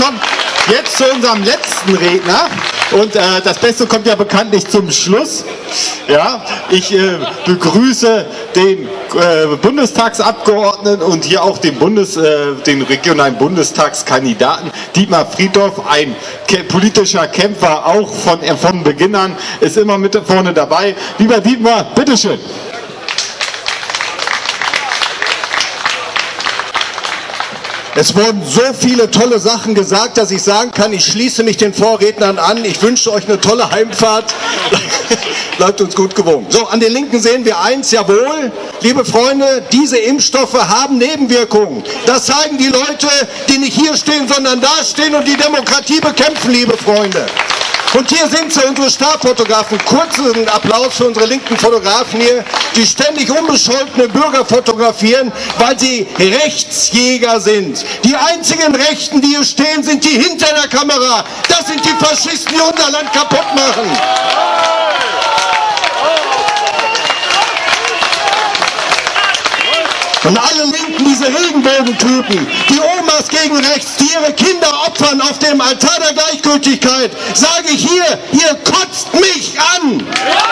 kommen jetzt zu unserem letzten Redner. Und das Beste kommt ja bekanntlich zum Schluss. Ja, ich begrüße den Bundestagsabgeordneten und hier auch den regionalen Bundestagskandidaten Dietmar Friedorf, ein politischer Kämpfer, auch von Beginn an, ist immer mit vorne dabei. Lieber Dietmar, bitteschön. Es wurden so viele tolle Sachen gesagt, dass ich sagen kann, ich schließe mich den Vorrednern an. Ich wünsche euch eine tolle Heimfahrt. Bleibt uns gut gewogen. So, an den Linken sehen wir eins, jawohl, liebe Freunde, diese Impfstoffe haben Nebenwirkungen. Das zeigen die Leute, die nicht hier stehen, sondern da stehen und die Demokratie bekämpfen, liebe Freunde. Und hier sind sie, unsere Starfotografen. Kurzen Applaus für unsere linken Fotografen hier, die ständig unbescholtene Bürger fotografieren, weil sie Rechtsjäger sind. Die einzigen Rechten, die hier stehen, sind die hinter der Kamera. Das sind die Faschisten, die unser Land kaputt machen. Und alle Linken, diese Regenbogentypen, die Omas gegen rechts, die ihre Kinder opfern auf dem Altar der Gleichgültigkeit, sage ich hier, ihr kotzt mich an!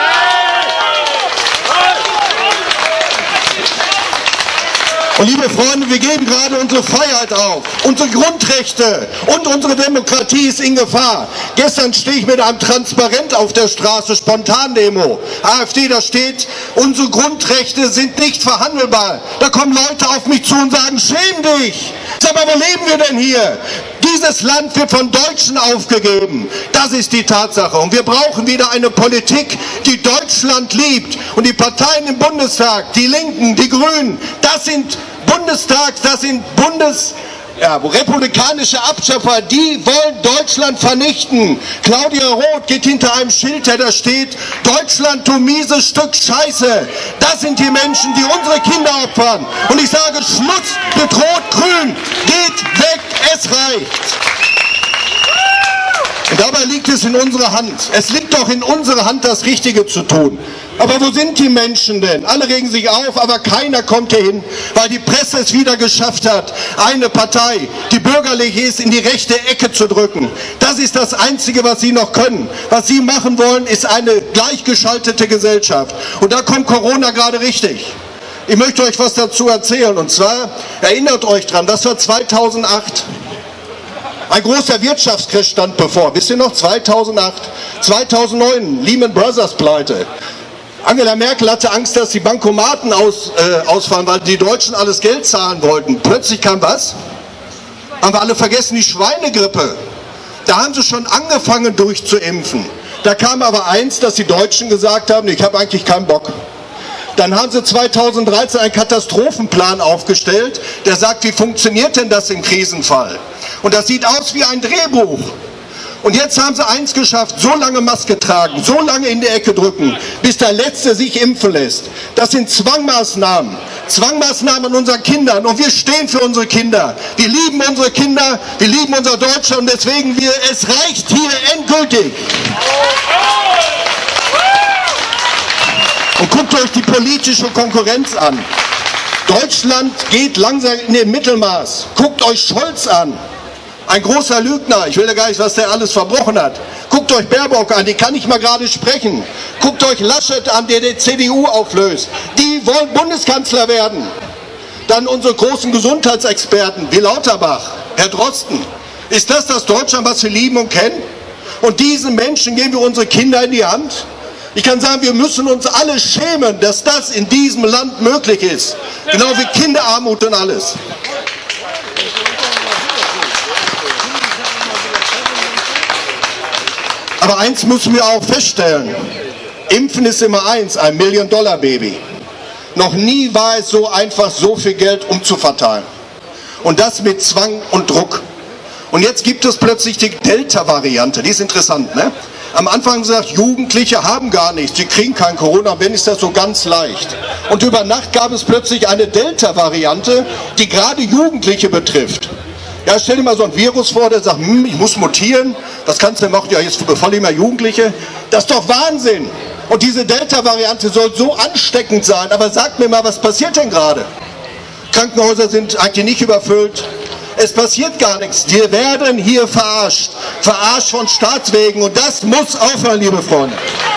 Und liebe Freunde, wir geben gerade unsere Freiheit auf, unsere Grundrechte und unsere Demokratie ist in Gefahr. Gestern stehe ich mit einem Transparent auf der Straße, Spontandemo. AfD, da steht, unsere Grundrechte sind nicht verhandelbar. Da kommen Leute auf mich zu und sagen, schäm dich. Sag mal, wo leben wir denn hier? Dieses Land wird von Deutschen aufgegeben. Das ist die Tatsache. Und wir brauchen wieder eine Politik, die Deutschland liebt. Und die Parteien im Bundestag, die Linken, die Grünen, das sind republikanische Abschaffer, die wollen Deutschland vernichten. Claudia Roth geht hinter einem Schild, der da steht, Deutschland, du mieses Stück Scheiße. Das sind die Menschen, die unsere Kinder opfern. Und ich sage, Schluss mit Rot-Grün, geht weg, es reicht. Und dabei liegt es in unserer Hand. Es liegt doch in unserer Hand, das Richtige zu tun. Aber wo sind die Menschen denn? Alle regen sich auf, aber keiner kommt hier hin, weil die Presse es wieder geschafft hat, eine Partei, die bürgerlich ist, in die rechte Ecke zu drücken. Das ist das Einzige, was sie noch können. Was sie machen wollen, ist eine gleichgeschaltete Gesellschaft. Und da kommt Corona gerade richtig. Ich möchte euch was dazu erzählen. Und zwar, erinnert euch dran, das war 2008. Ein großer Wirtschaftscrash stand bevor. Wisst ihr noch? 2008, 2009, Lehman Brothers Pleite. Angela Merkel hatte Angst, dass die Bankomaten ausfallen, weil die Deutschen alles Geld zahlen wollten. Plötzlich kam was? Haben wir alle vergessen, die Schweinegrippe. Da haben sie schon angefangen durchzuimpfen. Da kam aber eins, dass die Deutschen gesagt haben, ich habe eigentlich keinen Bock. Dann haben sie 2013 einen Katastrophenplan aufgestellt, der sagt, wie funktioniert denn das im Krisenfall? Und das sieht aus wie ein Drehbuch. Und jetzt haben sie eins geschafft, so lange Maske tragen, so lange in die Ecke drücken, bis der Letzte sich impfen lässt. Das sind Zwangmaßnahmen. Zwangmaßnahmen an unseren Kindern. Und wir stehen für unsere Kinder. Wir lieben unsere Kinder, wir lieben unser Deutschland. Und deswegen, es reicht hier endgültig. Und guckt euch die politische Konkurrenz an. Deutschland geht langsam in den Mittelmaß. Guckt euch Scholz an. Ein großer Lügner, ich will ja gar nicht, was der alles verbrochen hat. Guckt euch Baerbock an, die kann nicht mal gerade sprechen. Guckt euch Laschet an, der die CDU auflöst. Die wollen Bundeskanzler werden. Dann unsere großen Gesundheitsexperten, wie Lauterbach, Herr Drosten. Ist das Deutschland, was wir lieben und kennen? Und diesen Menschen geben wir unsere Kinder in die Hand? Ich kann sagen, wir müssen uns alle schämen, dass das in diesem Land möglich ist. Genau wie Kinderarmut und alles. Aber eins müssen wir auch feststellen, Impfen ist immer eins, ein Million-Dollar-Baby. Noch nie war es so einfach, so viel Geld umzuverteilen. Und das mit Zwang und Druck. Und jetzt gibt es plötzlich die Delta-Variante, die ist interessant, ne? Am Anfang gesagt, Jugendliche haben gar nichts, sie kriegen kein Corona, wenn ist das so ganz leicht. Und über Nacht gab es plötzlich eine Delta-Variante, die gerade Jugendliche betrifft. Ja, stell dir mal so ein Virus vor, der sagt, ich muss mutieren, was kannst du denn machen? Ja, jetzt befall ich mal Jugendliche. Das ist doch Wahnsinn. Und diese Delta-Variante soll so ansteckend sein, aber sagt mir mal, was passiert denn gerade? Krankenhäuser sind eigentlich nicht überfüllt. Es passiert gar nichts. Wir werden hier verarscht. Verarscht von Staatswegen. Und das muss aufhören, liebe Freunde.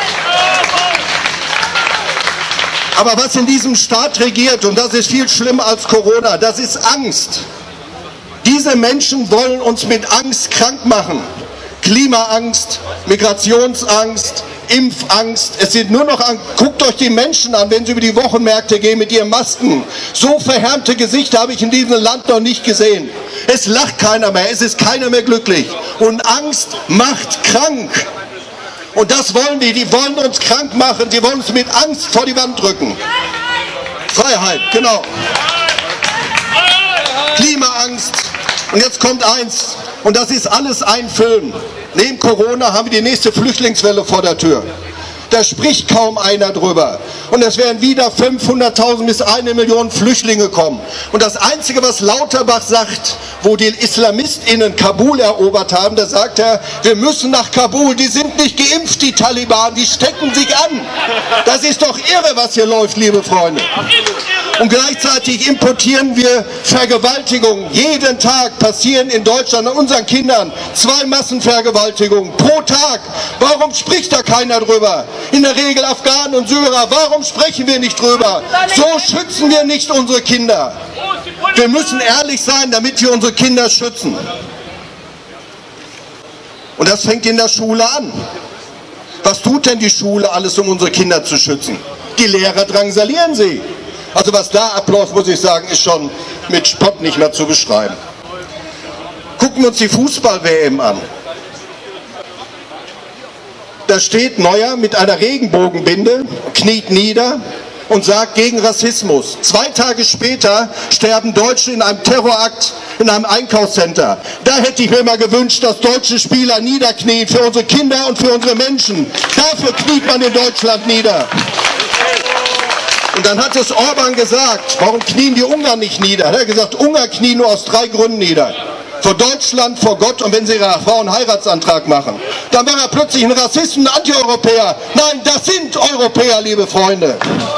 Aber was in diesem Staat regiert, und das ist viel schlimmer als Corona, das ist Angst. Diese Menschen wollen uns mit Angst krank machen. Klimaangst, Migrationsangst, Impfangst. Es sind nur noch guckt euch die Menschen an, wenn sie über die Wochenmärkte gehen mit ihren Masken. So verhärmte Gesichter habe ich in diesem Land noch nicht gesehen. Es lacht keiner mehr, es ist keiner mehr glücklich. Und Angst macht krank. Und das wollen die wollen uns krank machen, die wollen uns mit Angst vor die Wand drücken. Freiheit, genau. Klimaangst. Und jetzt kommt eins, und das ist alles ein Film. Neben Corona haben wir die nächste Flüchtlingswelle vor der Tür. Da spricht kaum einer drüber. Und es werden wieder 500.000 bis 1 Million Flüchtlinge kommen. Und das Einzige, was Lauterbach sagt, wo die IslamistInnen Kabul erobert haben, da sagt er, wir müssen nach Kabul, die sind nicht geimpft, die Taliban, die stecken sich an. Das ist doch irre, was hier läuft, liebe Freunde. Und gleichzeitig importieren wir Vergewaltigungen. Jeden Tag passieren in Deutschland an unseren Kindern 2 Massenvergewaltigungen pro Tag. Warum spricht da keiner drüber? In der Regel Afghanen und Syrer. Warum sprechen wir nicht drüber? So schützen wir nicht unsere Kinder. Wir müssen ehrlich sein, damit wir unsere Kinder schützen. Und das fängt in der Schule an. Was tut denn die Schule alles, um unsere Kinder zu schützen? Die Lehrer drangsalieren sie. Also was da abläuft, muss ich sagen, ist schon mit Spott nicht mehr zu beschreiben. Gucken wir uns die Fußball-WM an. Da steht Neuer mit einer Regenbogenbinde, kniet nieder und sagt gegen Rassismus. 2 Tage später sterben Deutsche in einem Terrorakt in einem Einkaufscenter. Da hätte ich mir mal gewünscht, dass deutsche Spieler niederknien für unsere Kinder und für unsere Menschen. Dafür kniet man in Deutschland nieder. Und dann hat es Orban gesagt, warum knien die Ungarn nicht nieder? Er hat gesagt, Ungarn knien nur aus 3 Gründen nieder. Vor Deutschland, vor Gott und wenn sie ihrer Frau einen Heiratsantrag machen. Dann war er plötzlich ein Rassist und ein Anti-Europäer. Nein, das sind Europäer, liebe Freunde.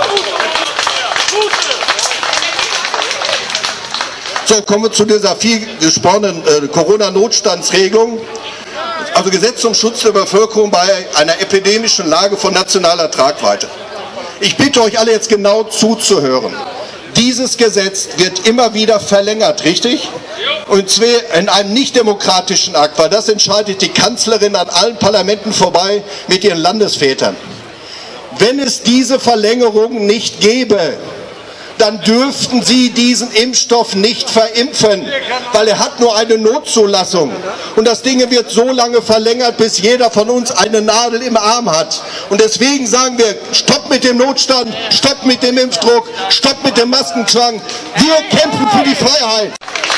So, kommen wir zu dieser viel gesprochenen Corona-Notstandsregelung. Also Gesetz zum Schutz der Bevölkerung bei einer epidemischen Lage von nationaler Tragweite. Ich bitte euch alle jetzt genau zuzuhören. Dieses Gesetz wird immer wieder verlängert, richtig? Und zwar in einem nicht demokratischen Akt, weil das entscheidet die Kanzlerin an allen Parlamenten vorbei mit ihren Landesvätern. Wenn es diese Verlängerung nicht gäbe, dann dürften Sie diesen Impfstoff nicht verimpfen, weil er hat nur eine Notzulassung. Und das Ding wird so lange verlängert, bis jeder von uns eine Nadel im Arm hat. Und deswegen sagen wir, stopp mit dem Notstand, stopp mit dem Impfdruck, stopp mit dem Maskenzwang. Wir kämpfen für die Freiheit.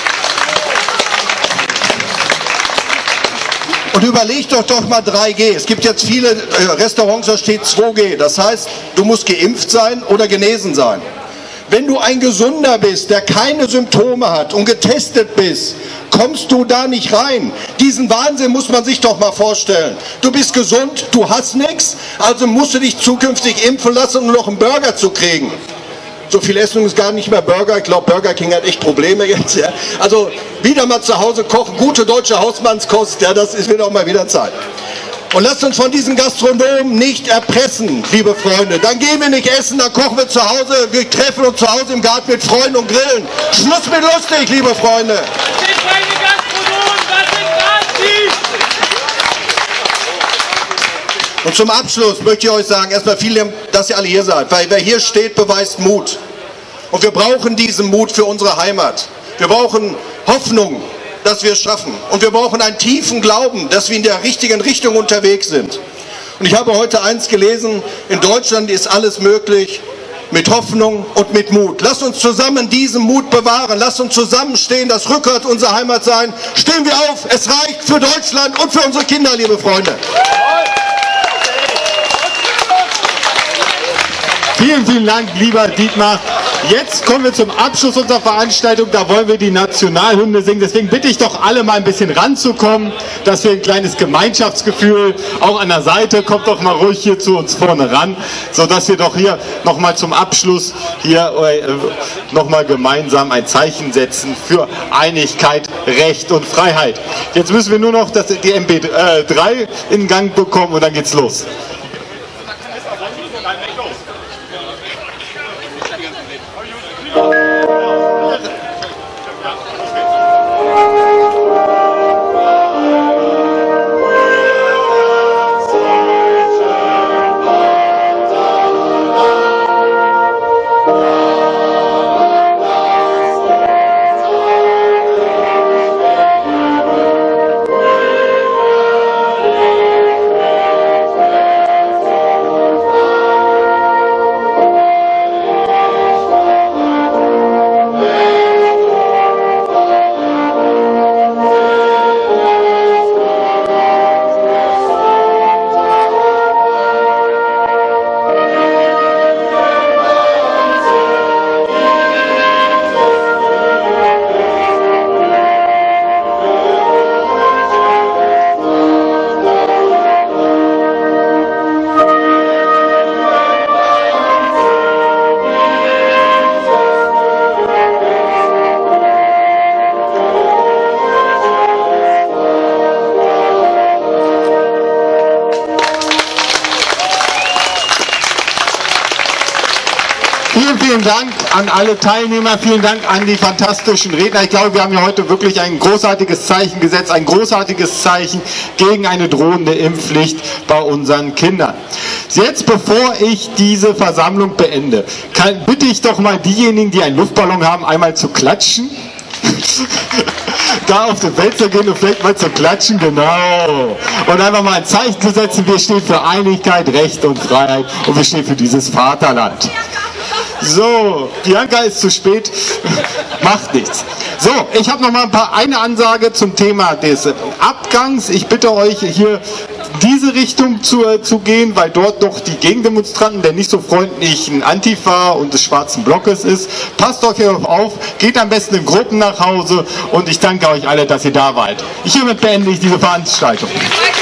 Und überlegt euch doch mal 3G. Es gibt jetzt viele Restaurants, da steht 2G. Das heißt, du musst geimpft sein oder genesen sein. Wenn du ein Gesunder bist, der keine Symptome hat und getestet bist, kommst du da nicht rein. Diesen Wahnsinn muss man sich doch mal vorstellen. Du bist gesund, du hast nichts, also musst du dich zukünftig impfen lassen, um noch einen Burger zu kriegen. So viel Essen ist gar nicht mehr Burger. Ich glaube, Burger King hat echt Probleme jetzt. Ja. Also wieder mal zu Hause kochen, gute deutsche Hausmannskost, ja, das wird auch mal wieder Zeit. Und lasst uns von diesen Gastronomen nicht erpressen, liebe Freunde. Dann gehen wir nicht essen, dann kochen wir zu Hause, wir treffen uns zu Hause im Garten mit Freunden und grillen. Schluss mit lustig, liebe Freunde. Das sind keine Gastronomen, das sind Nazis. Und zum Abschluss möchte ich euch sagen, erstmal vielen Dank, dass ihr alle hier seid, weil wer hier steht, beweist Mut. Und wir brauchen diesen Mut für unsere Heimat. Wir brauchen Hoffnung, dass wir es schaffen. Und wir brauchen einen tiefen Glauben, dass wir in der richtigen Richtung unterwegs sind. Und ich habe heute eins gelesen, in Deutschland ist alles möglich mit Hoffnung und mit Mut. Lasst uns zusammen diesen Mut bewahren. Lasst uns zusammenstehen, das Rückgrat unserer Heimat sein. Stehen wir auf, es reicht für Deutschland und für unsere Kinder, liebe Freunde. Vielen, vielen Dank, lieber Dietmar. Jetzt kommen wir zum Abschluss unserer Veranstaltung. Da wollen wir die Nationalhymne singen. Deswegen bitte ich doch alle mal ein bisschen ranzukommen, dass wir ein kleines Gemeinschaftsgefühl, auch an der Seite, kommt doch mal ruhig hier zu uns vorne ran, sodass wir doch hier nochmal zum Abschluss hier nochmal gemeinsam ein Zeichen setzen für Einigkeit Recht und Freiheit. Jetzt müssen wir nur noch die MP3 in Gang bekommen und dann geht's los. Vielen Dank an alle Teilnehmer, vielen Dank an die fantastischen Redner. Ich glaube, wir haben hier heute wirklich ein großartiges Zeichen gesetzt, ein großartiges Zeichen gegen eine drohende Impfpflicht bei unseren Kindern. Jetzt, bevor ich diese Versammlung beende, bitte ich doch mal diejenigen, die einen Luftballon haben, einmal zu klatschen. Da auf den Feld zu gehen und vielleicht mal zu klatschen, genau. Und einfach mal ein Zeichen zu setzen, wir stehen für Einigkeit, Recht und Freiheit und wir stehen für dieses Vaterland. So, Bianca ist zu spät, macht nichts. So, ich habe noch mal eine Ansage zum Thema des Abgangs. Ich bitte euch hier diese Richtung zu gehen, weil dort doch die Gegendemonstranten der nicht so freundlichen Antifa und des Schwarzen Blockes ist. Passt euch auf, geht am besten in Gruppen nach Hause und ich danke euch alle, dass ihr da wart. Hiermit beende ich diese Veranstaltung.